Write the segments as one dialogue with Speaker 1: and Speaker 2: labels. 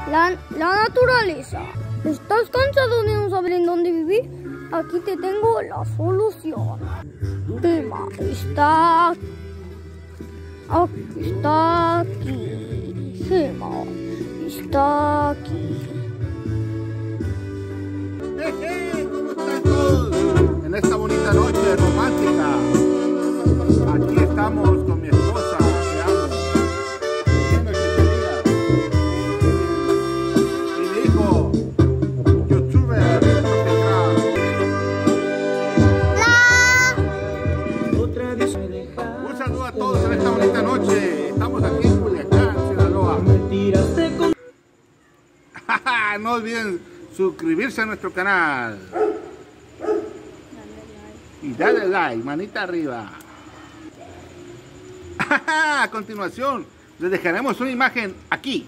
Speaker 1: la naturaleza. ¿Estás cansado de no saber en dónde vivir? Aquí te tengo la solución. Tema está aquí. Tema está aquí.
Speaker 2: ¿Cómo están todos? En esta bonita noche romántica. Aquí estamos con mi esposa, que amo. Y mi hijo, youtuber. Un saludo a todos en esta bonita noche. Estamos aquí en Culiacán, Sinaloa. No olviden suscribirse a nuestro canal. Y dale like, manita arriba. A continuación, les dejaremos una imagen aquí.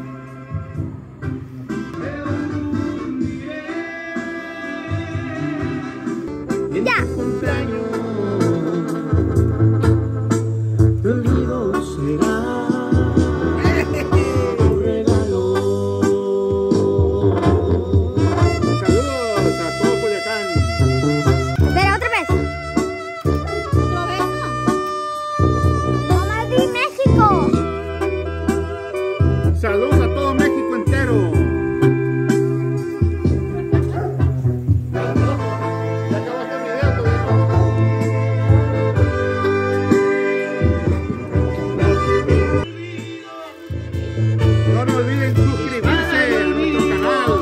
Speaker 1: Ya.
Speaker 2: Saludos a todo México entero. ¿Ya acabaste el video, tu hijo? No olviden suscribirse a nuestro canal.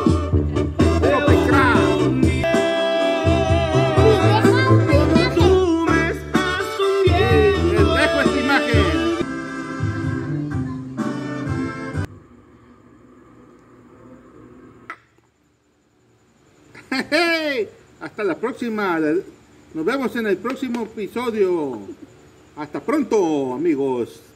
Speaker 2: Les dejo esta imagen. Hey, hasta la próxima. Nos vemos en el próximo episodio. Hasta pronto, amigos.